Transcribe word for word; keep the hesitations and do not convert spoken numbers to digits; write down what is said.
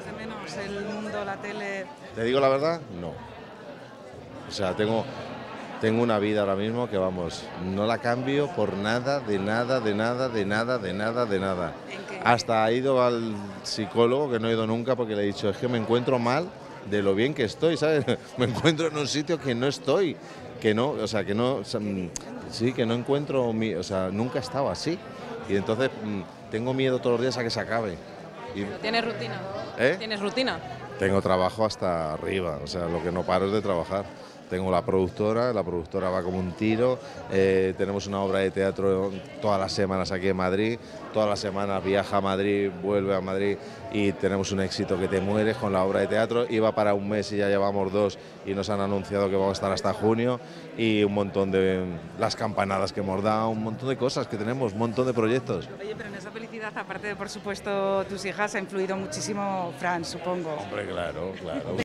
de menos el mundo, la tele? ¿Te digo la verdad? No. O sea, tengo, tengo una vida ahora mismo que, vamos, no la cambio por nada, de nada, de nada, de nada, de nada, de nada. ¿En qué? Hasta he ido al psicólogo, que no he ido nunca, porque le he dicho, es que me encuentro mal de lo bien que estoy, ¿sabes? Me encuentro en un sitio que no estoy, que no, o sea, que no, o sea, sí, que no encuentro, mi, o sea, nunca he estado así. Y entonces tengo miedo todos los días a que se acabe. Y, ¿Tienes rutina? ¿Eh? ¿Tienes rutina? Tengo trabajo hasta arriba, o sea, lo que no paro es de trabajar. Tengo la productora, la productora va como un tiro, eh, tenemos una obra de teatro todas las semanas aquí en Madrid, todas las semanas viaja a Madrid, vuelve a Madrid y tenemos un éxito que te mueres con la obra de teatro. Iba para un mes y ya llevamos dos y nos han anunciado que vamos a estar hasta junio, y un montón de las campanadas que hemos dado, un montón de cosas que tenemos, un montón de proyectos. Oye, pero en esa felicidad, aparte de, por supuesto, tus hijas, ha influido muchísimo Fran, supongo. Hombre, claro, claro.